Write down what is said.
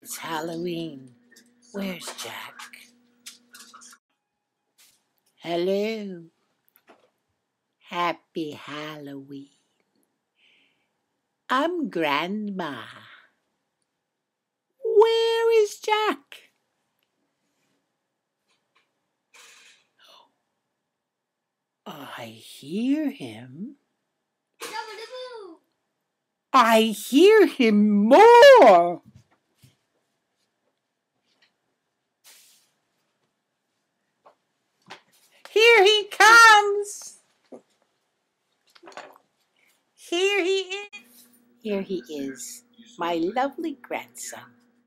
It's Halloween. Where's Jack? Hello. Happy Halloween. I'm Grandma. Where is Jack? I hear him. I hear him more. Here he comes. Here he is. Here he is, my lovely grandson.